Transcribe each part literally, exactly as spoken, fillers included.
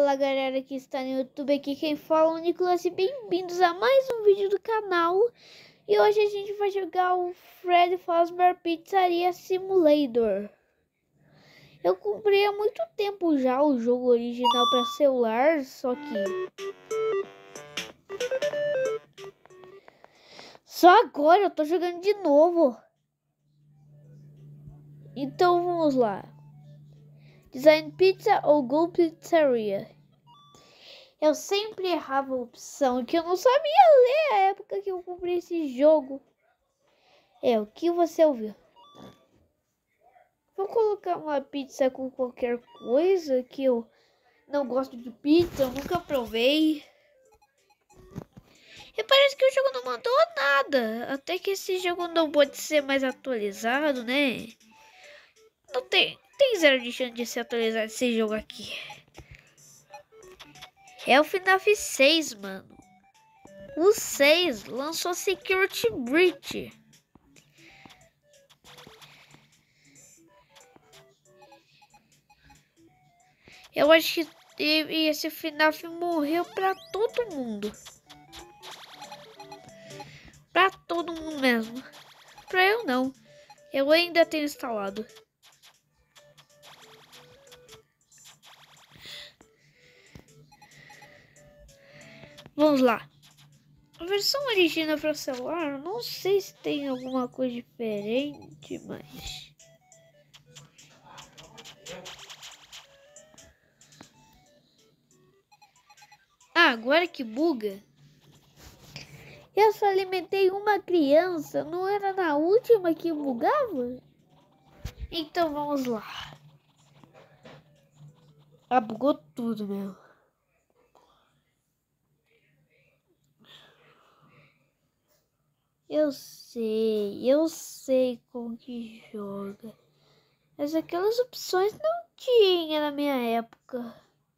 Fala galera que está no YouTube, aqui quem fala é o Nicolas e bem-vindos a mais um vídeo do canal. E hoje a gente vai jogar o Freddy Fazbear Pizzeria Simulator. Eu comprei há muito tempo já o jogo original para celular, só que... Só agora eu tô jogando de novo. Então vamos lá. Design Pizza ou Go Pizzeria? Eu sempre errava a opção, que eu não sabia ler a época que eu comprei esse jogo. É, o que você ouviu? Vou colocar uma pizza com qualquer coisa, que eu não gosto de pizza, eu nunca provei. E parece que o jogo não mandou nada. Até que esse jogo não pode ser mais atualizado, né? Não tem, tem zero de chance de ser atualizado esse jogo aqui. É o FNAF seis, mano. O seis lançou Security Breach. Eu acho que esse FNAF morreu pra todo mundo. Pra todo mundo mesmo. Pra eu não. Eu ainda tenho instalado. Vamos lá. A versão original para celular, não sei se tem alguma coisa diferente, mas... Ah, agora que buga. Eu só alimentei uma criança, não era na última que bugava? Então vamos lá. Ah, bugou tudo, meu. Eu sei, eu sei como que joga. Mas aquelas opções não tinha na minha época.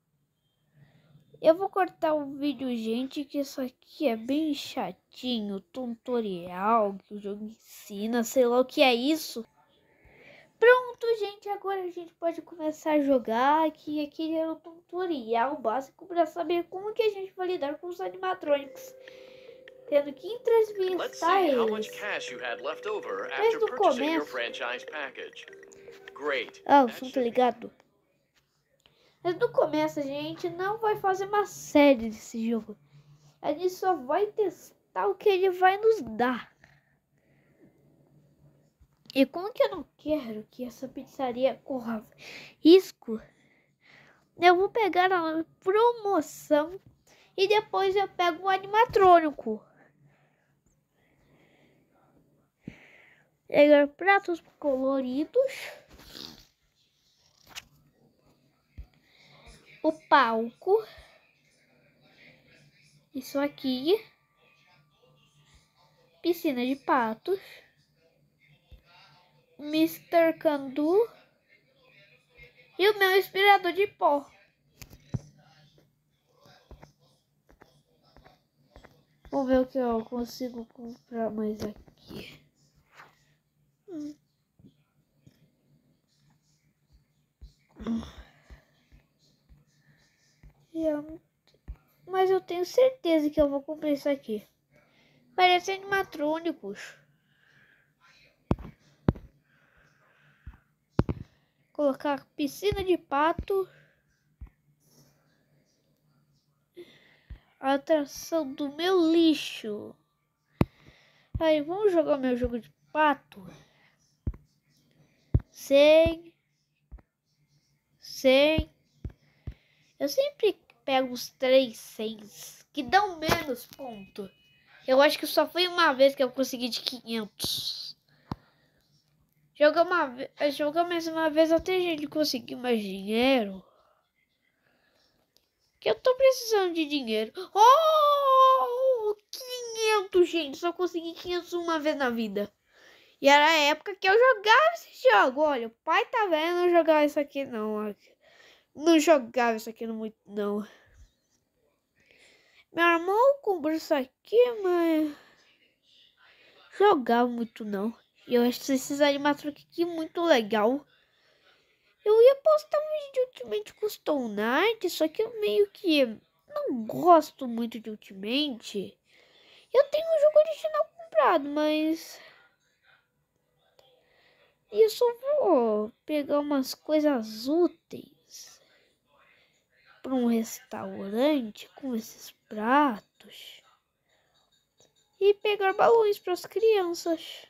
Eu vou cortar o vídeo, gente, que isso aqui é bem chatinho. Tutorial que o jogo ensina, sei lá o que é isso. Pronto, gente, agora a gente pode começar a jogar. Aqui, aqui era o tutorial básico para saber como que a gente vai lidar com os animatronics. Tendo que entrevistar eles. Desde o começo. Ah, o som tá ligado. Mas no começo a gente não vai fazer uma série desse jogo. A gente só vai testar o que ele vai nos dar. E como que eu não quero que essa pizzaria corra risco, eu vou pegar a promoção e depois eu pego um animatrônico. Pegar pratos coloridos. O palco. Isso aqui. Piscina de patos. mister Candu. E o meu aspirador de pó. Vamos ver o que eu consigo comprar mais aqui. Hum. Eu... Mas eu tenho certeza que eu vou comprar isso aqui. Parece animatrônicos. Colocar piscina de pato. A atração do meu lixo. Aí, vamos jogar o meu jogo de pato. cem. cem. Eu sempre pego os três cens, que dão menos ponto. Eu acho que só foi uma vez que eu consegui de quinhentos. Jogar uma vez, jogar mais uma vez até a gente conseguir mais dinheiro. Que eu tô precisando de dinheiro. Oh, quinhentos, gente. Só consegui quinhentos uma vez na vida. E era a época que eu jogava esse jogo. Olha, o pai tá vendo, não jogava isso aqui não. Não jogava isso aqui muito não. Meu irmão comprou isso aqui, mas jogava muito não. E eu acho esses animatronics aqui muito legal. Eu ia postar um vídeo de Ultimate Custom Night, só que eu meio que não gosto muito de Ultimate. Eu tenho um jogo original comprado, mas eu só vou pegar umas coisas úteis para um restaurante com esses pratos e pegar balões para as crianças.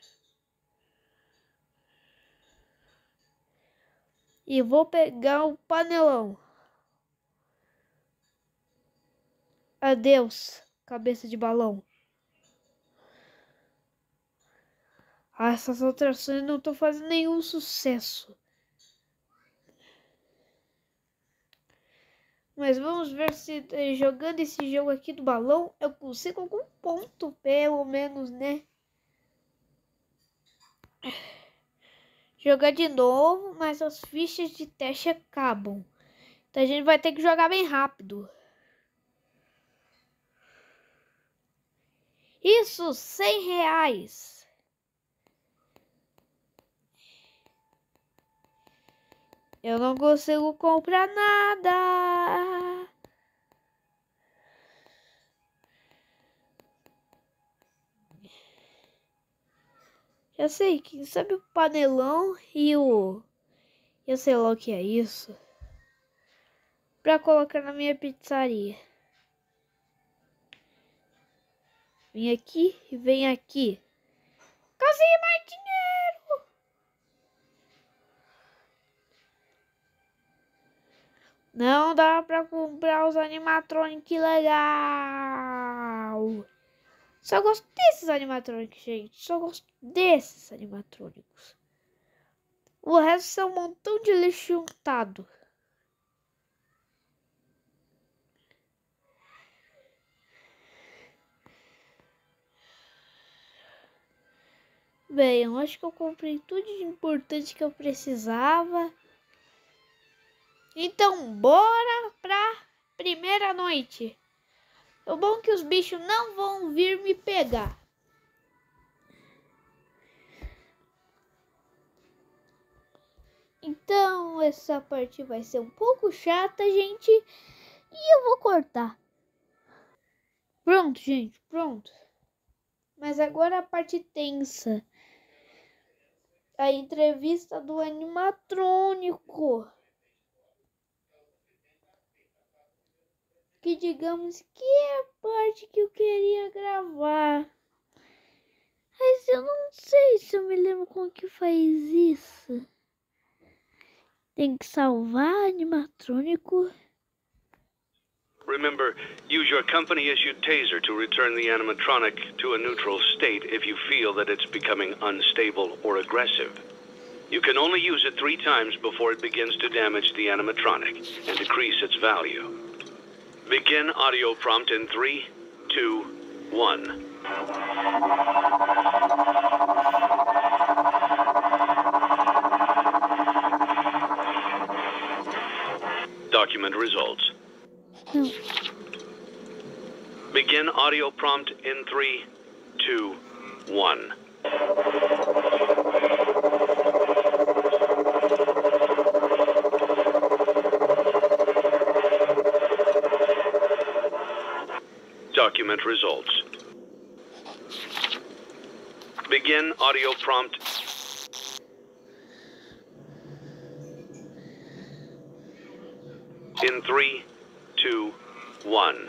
E vou pegar o panelão. Adeus, cabeça de balão. Ah, essas atrações não estão fazendo nenhum sucesso. Mas vamos ver se jogando esse jogo aqui do balão eu consigo algum ponto, pelo menos, né? Jogar de novo, mas as fichas de teste acabam. Então a gente vai ter que jogar bem rápido. Isso, cem reais. Eu não consigo comprar nada. Já sei, quem sabe o panelão e o... Eu sei lá o que é isso. Pra colocar na minha pizzaria. Vem aqui e vem aqui. Consegui mais dinheiro. Não dá pra comprar os animatronics legal. Só gosto desses animatronics, gente. Só gosto desses animatrônicos. O resto são um montão de lixo juntado. Bem, eu acho que eu comprei tudo de importante que eu precisava. Então, bora pra primeira noite. O bom é que os bichos não vão vir me pegar. Então, essa parte vai ser um pouco chata, gente. E eu vou cortar. Pronto, gente, pronto. Mas agora a parte tensa. A entrevista do animatrônico. Que digamos que é a parte que eu queria gravar. Mas eu não sei se eu me lembro como que faz isso. Tem que salvar animatrônico. Remember, use your company-issued taser to return the animatronic to a neutral state if you feel that it's becoming unstable or aggressive. You can only use it three times before it begins to damage the animatronic and decrease its value. Begin audio prompt in three, two, one. Document results. Não. Begin audio prompt in three, two, one. Document results. Begin audio prompt. In three, two, one.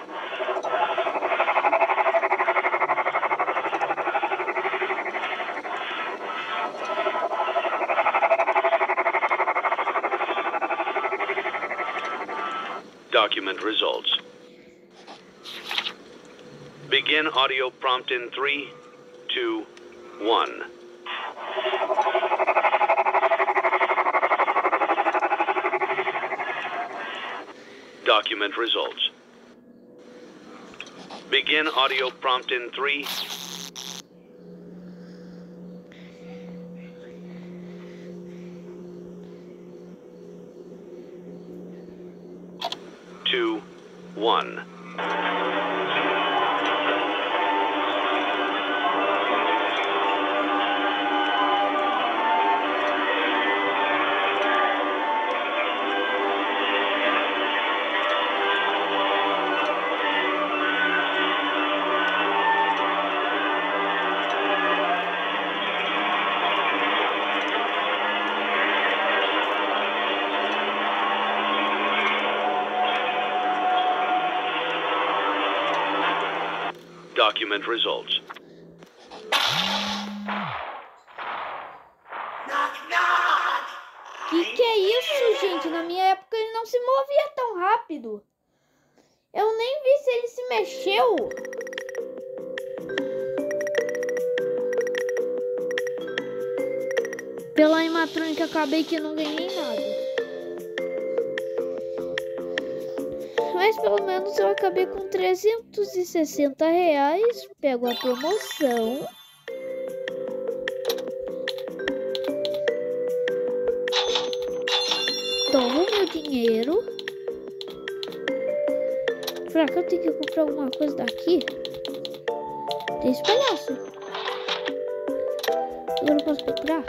Document results. Begin audio prompt in three, two, one. Document results. Begin audio prompt in three. Two, one. Document results. Que que é isso, gente? Na minha época ele não se movia tão rápido. Eu nem vi se ele se mexeu. Pela animatrônica acabei que não ganhei nada. Mas pelo menos eu acabei com trezentos e sessenta reais. Pego a promoção. Tomo meu dinheiro. Será que eu tenho que comprar alguma coisa daqui? Tem esse palhaço. Agora eu posso comprar?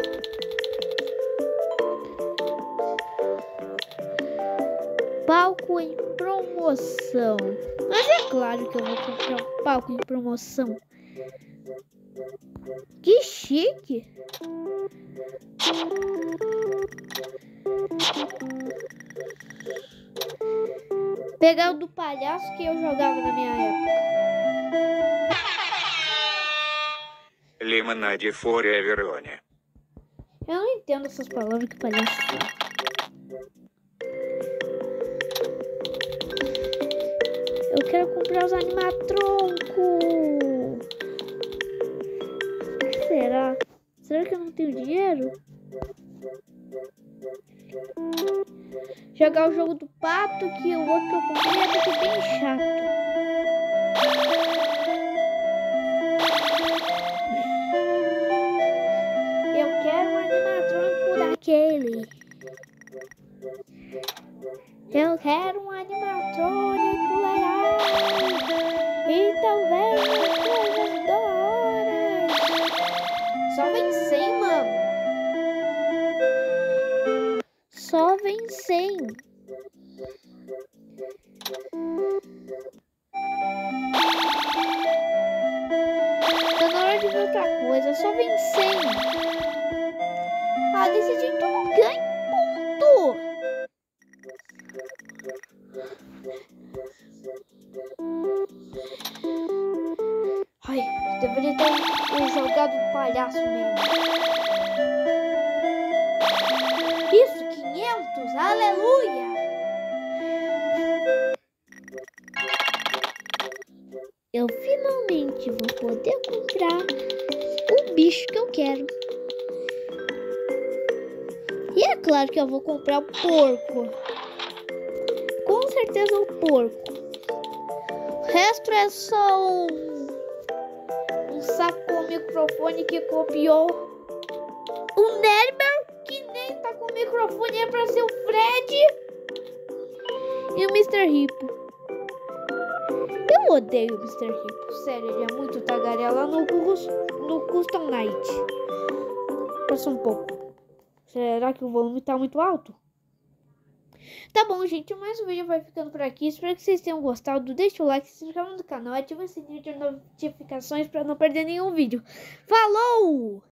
Palco em promoção. Mas é claro que eu vou comprar um palco em promoção. Que chique. Pegar o do palhaço que eu jogava na minha época. Lemonade forever on. Eu não entendo essas palavras que o palhaço fala. Eu quero comprar os animatroncos. Será? Será que eu não tenho dinheiro? Jogar o jogo do pato, que o outro que eu comprei é porque bem chato. Eu quero um animatrônico daquele. Eu quero um animatrônico legal. Então vem coisas da hora. Só vem cem, mano. Só vem cem. Tá na hora de ver outra coisa. Só vem cem. Ah, desse jeito eu não ganho ponto. Ai, deveria ter jogado o palhaço mesmo. Isso, quinhentos, aleluia! Eu finalmente vou poder comprar o bicho que eu quero. E é claro que eu vou comprar o porco. Com certeza o porco. O resto é só um, um saco com microfone que copiou o Nerber, que nem tá com o microfone, é pra ser o Fred e o mister Hippo. Eu odeio o mister Hippo, sério, ele é muito tagarela no, no Custom Night. Passa um pouco. Será que o volume tá muito alto? Tá bom, gente, mais um vídeo vai ficando por aqui. Espero que vocês tenham gostado. Deixa o like, se inscreva no canal, ativa o sininho de notificações para não perder nenhum vídeo. Falou!